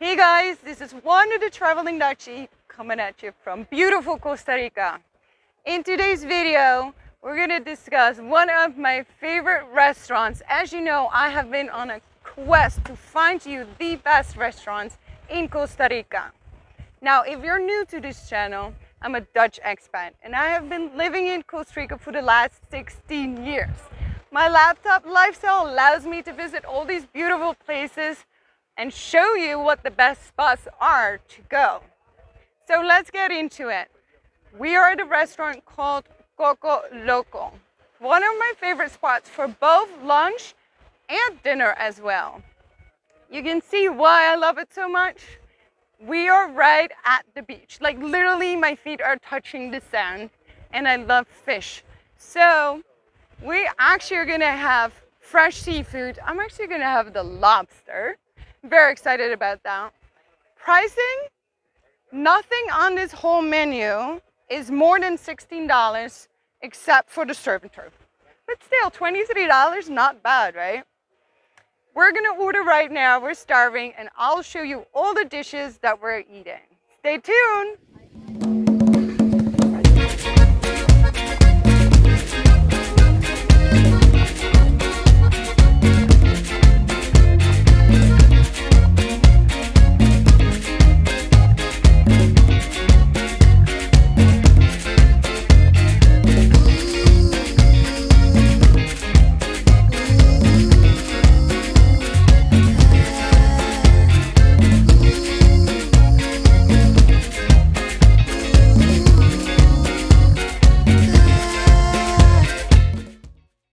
Hey guys, this is Juana the Traveling Dutchie coming at you from beautiful Costa Rica. In today's video, we're going to discuss one of my favorite restaurants. As you know, I have been on a quest to find you the best restaurants in Costa Rica. Now, if you're new to this channel, I'm a Dutch expat and I have been living in Costa Rica for the last 16 years. My laptop lifestyle allows me to visit all these beautiful places and show you what the best spots are to go. So let's get into it. We are at a restaurant called Coco Loco, one of my favorite spots for both lunch and dinner as well. You can see why I love it so much. We are right at the beach, like literally my feet are touching the sand, and I love fish. So we actually are gonna have fresh seafood. I'm actually gonna have the lobster. Very excited about that. Pricing, nothing on this whole menu is more than $16 except for the serve and serve. But still, $23, not bad, right? We're gonna order right now, we're starving, and I'll show you all the dishes that we're eating. Stay tuned.